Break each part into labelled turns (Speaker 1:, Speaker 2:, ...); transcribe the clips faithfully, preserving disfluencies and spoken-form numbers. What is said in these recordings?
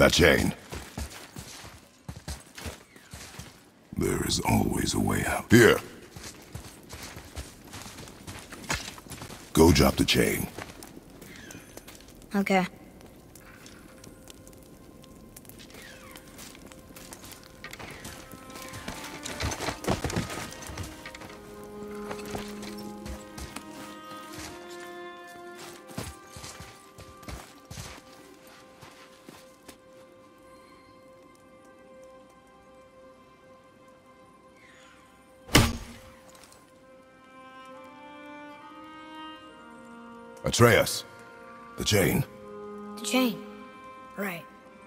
Speaker 1: That chain. There is always a way out. Here. Go drop the chain.
Speaker 2: Okay.
Speaker 1: Atreus. The chain.
Speaker 2: The chain. Right.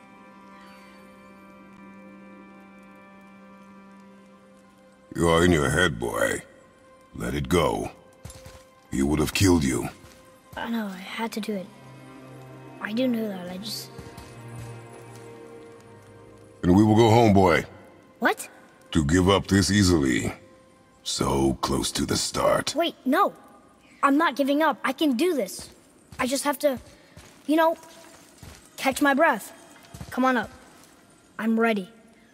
Speaker 1: You are in your head, boy. Let it go. He would have killed you.
Speaker 2: I know, I had to do it. I do know that, I just...
Speaker 1: And we will go home, boy.
Speaker 2: What?
Speaker 1: To give up this easily. So close to the start.
Speaker 2: Wait, no! I'm not giving up. I can do this. I just have to, you know, catch my breath. Come on up. I'm ready.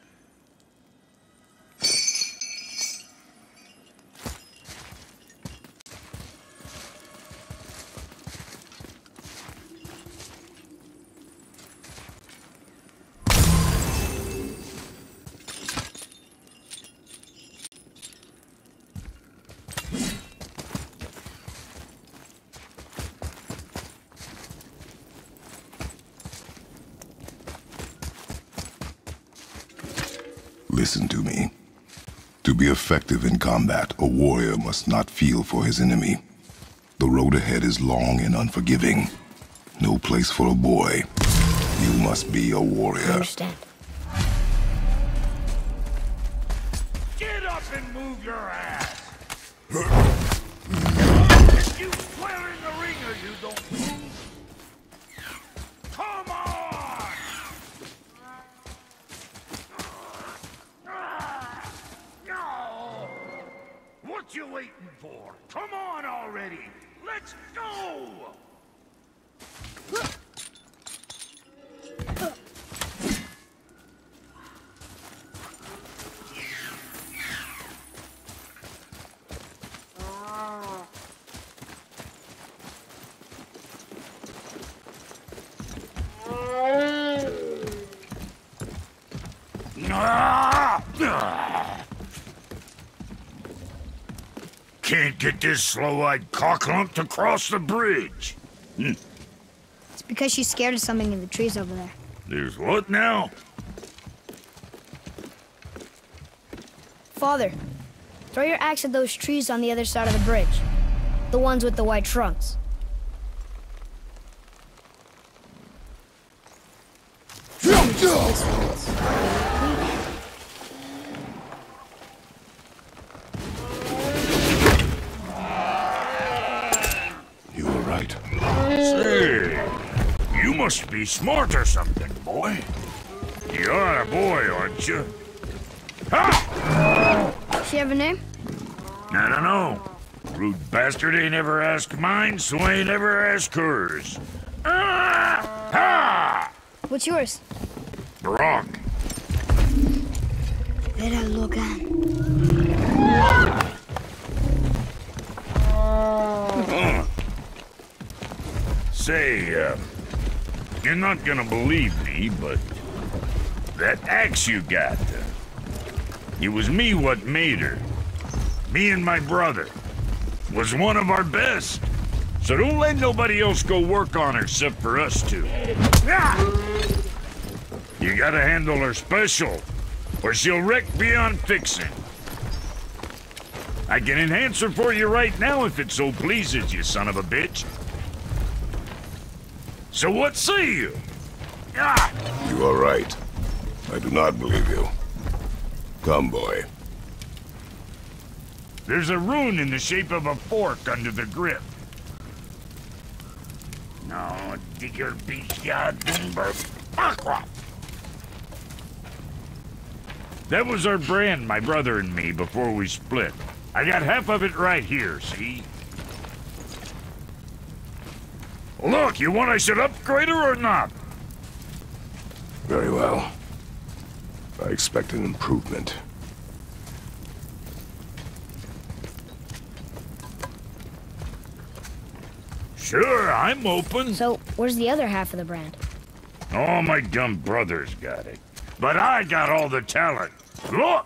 Speaker 1: Listen to me. To be effective in combat, a warrior must not feel for his enemy. The road ahead is long and unforgiving. No place for a boy. You must be a warrior.
Speaker 2: I understand.
Speaker 3: Get up and move your ass! If you swear in the ring or you don't move, come on! What you waiting for? Come on already! Let's go! Can't get this slow-eyed cocklump to cross the bridge. Hm.
Speaker 2: It's because she's scared of something in the trees over there.
Speaker 3: There's what now?
Speaker 2: Father, throw your axe at those trees on the other side of the bridge. The ones with the white trunks.
Speaker 1: You were right.
Speaker 3: Say, you must be smart or something, boy. You are a boy, aren't you? Ha!
Speaker 2: Does she have a name?
Speaker 3: I don't know. Rude bastard ain't ever asked mine, so ain't ever asked hers. Ah! Ha!
Speaker 2: What's yours?
Speaker 3: Brock.
Speaker 2: Vera Logan.
Speaker 3: Huh. Say, uh, you're not gonna believe me, but that axe you got, uh, it was me what made her. Me and my brother. Was one of our best. So don't let nobody else go work on her except for us two. Ah! You gotta handle her special, or she'll wreck beyond fixing. I can enhance her for you right now if it so pleases you, son of a bitch. So what say you? Ah!
Speaker 1: You are right. I do not believe you. Come, boy.
Speaker 3: There's a rune in the shape of a fork under the grip. No, digger bishya dumber aqua. That was our brand, my brother and me, before we split. I got half of it right here, see? Look, you want I should upgrade her or not?
Speaker 1: Very well. I expect an improvement.
Speaker 3: Sure, I'm open.
Speaker 2: So, where's the other half of the brand?
Speaker 3: All my dumb brothers got it. But I got all the talent. Look!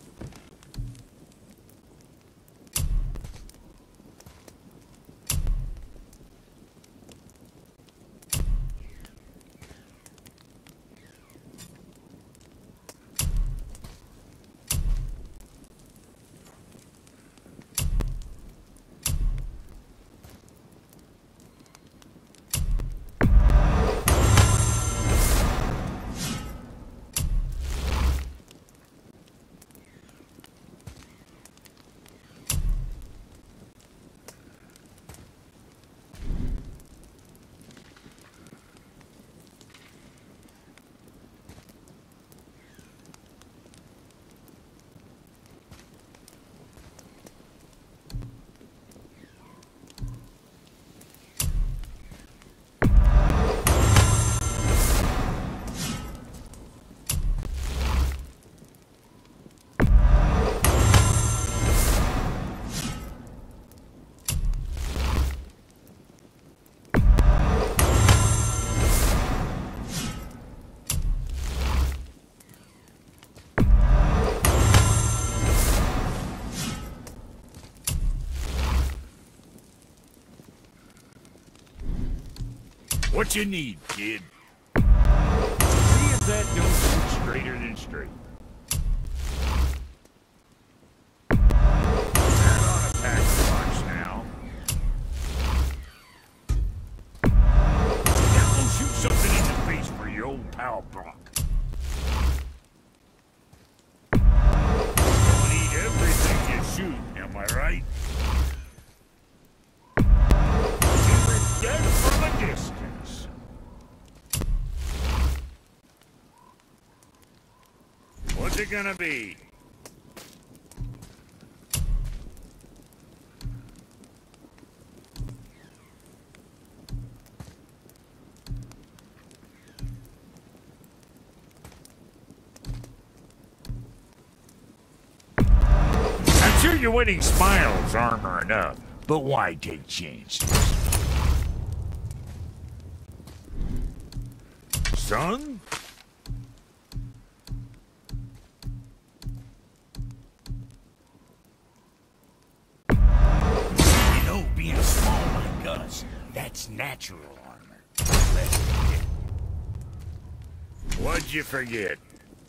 Speaker 3: What you need, kid? See if that don't shoot straighter than straight. That ought to pack a punch now. Now go shoot something in the face for your old pal Brock. Don't eat everything you shoot, am I right? Shoot it dead from a distance. What's it gonna be? I'm sure your winning smiles armor enough, but why take chances? Son? That's natural armor. What'd you forget?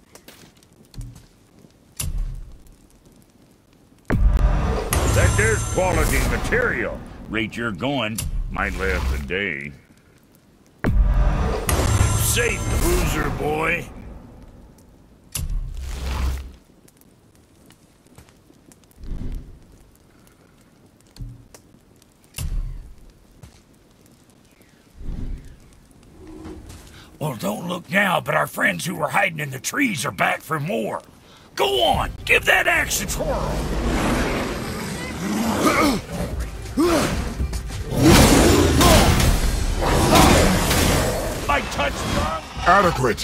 Speaker 3: That there's quality material. Rate you're going, might last a day. Safe, loser boy. Well, don't look now, but our friends who were hiding in the trees are back for more. Go on, give that axe a twirl. My touch wrong?
Speaker 1: Adequate.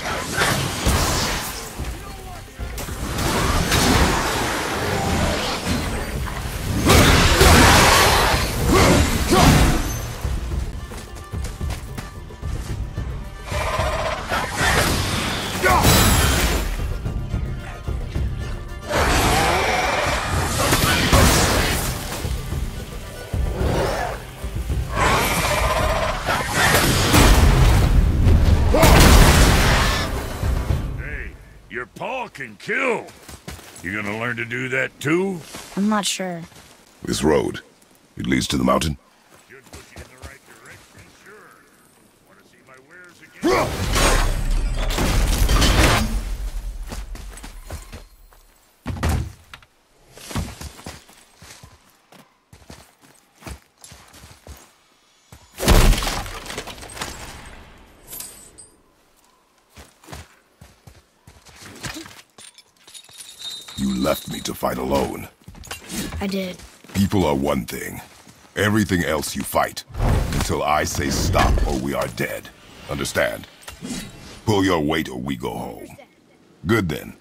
Speaker 3: Can kill. You gonna learn to do that too?
Speaker 2: I'm not sure.
Speaker 1: This road, it leads to the mountain?
Speaker 3: Should put you in the right direction, sure. Wanna see my wares again?
Speaker 1: You left me to fight alone.
Speaker 2: I did.
Speaker 1: People are one thing. Everything else you fight. Until I say stop or we are dead. Understand? Pull your weight or we go home. Good then.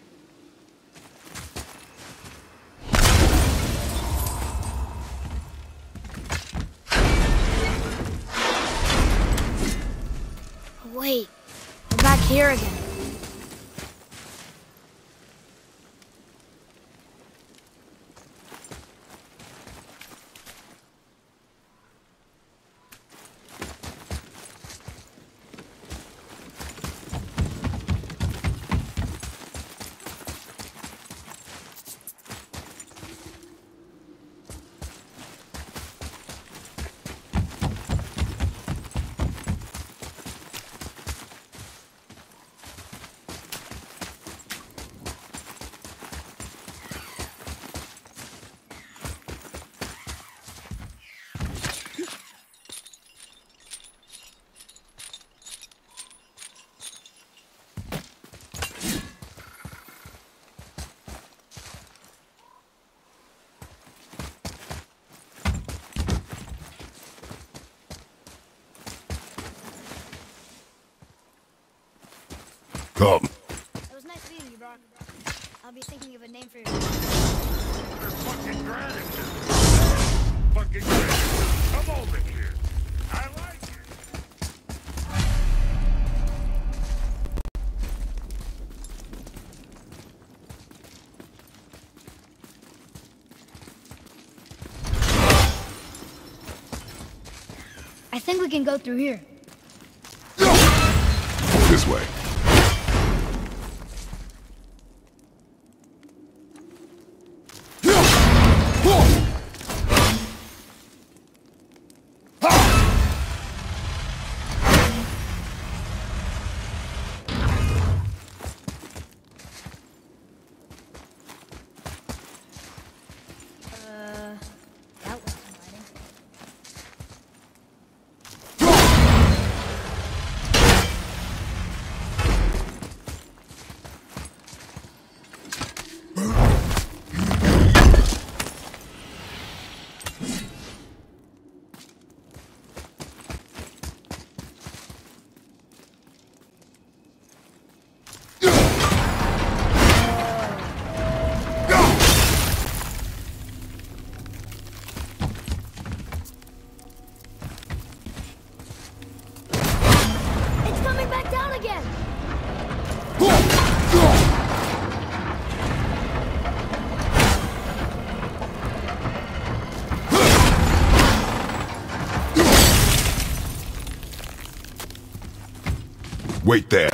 Speaker 2: Wait, we're back here again.
Speaker 1: Come.
Speaker 2: It was nice meeting you, Brock. I'll be thinking of a name for you.
Speaker 3: Fucking gratitude. Fucking gratitude. Come over here. I like it.
Speaker 2: I think we can go through here.
Speaker 1: This way.
Speaker 2: Uh, that was inviting. It's coming back down again!
Speaker 1: Wait there.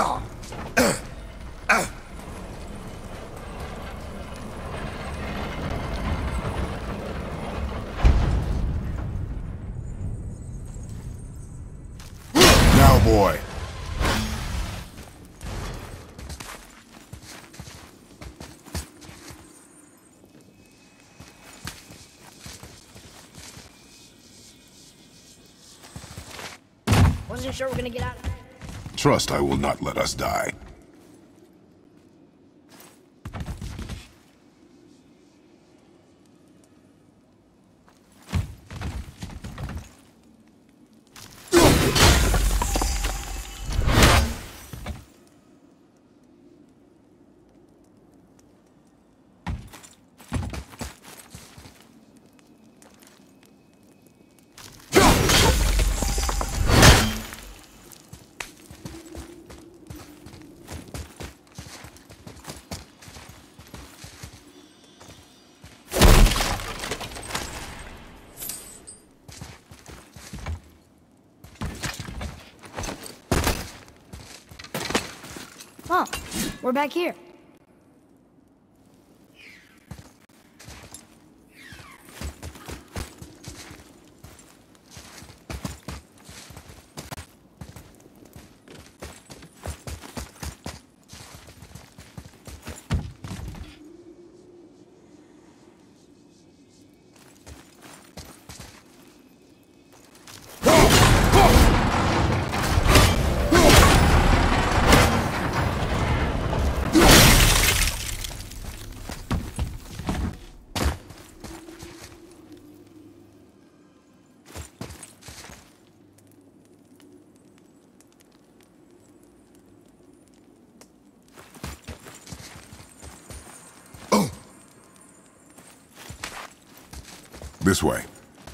Speaker 1: Now, boy.
Speaker 2: Wasn't sure we're gonna get out of here.
Speaker 1: Trust I will not let us die.
Speaker 2: Oh, we're back here.
Speaker 1: This way.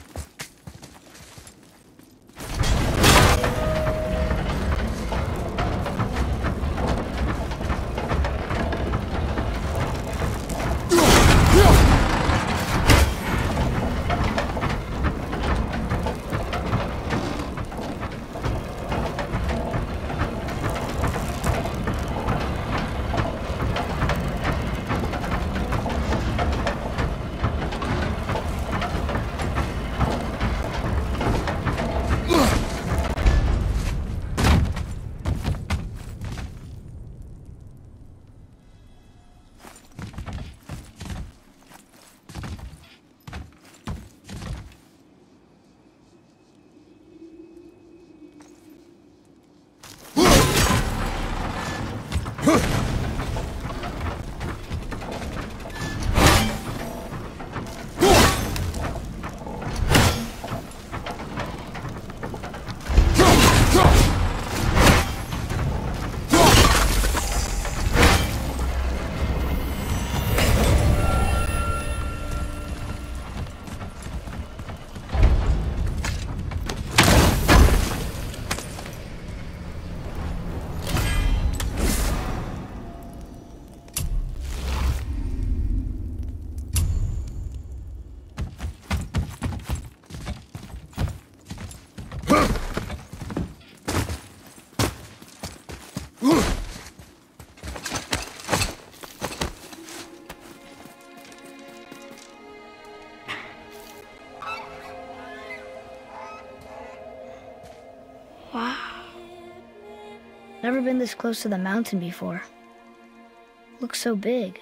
Speaker 2: Never been this close to the mountain before. Looks so big.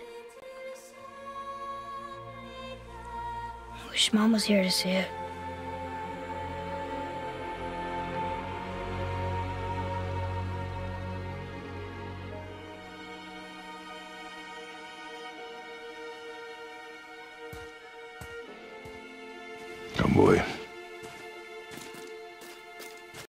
Speaker 2: Wish Mom was here to see it.
Speaker 1: Come, boy.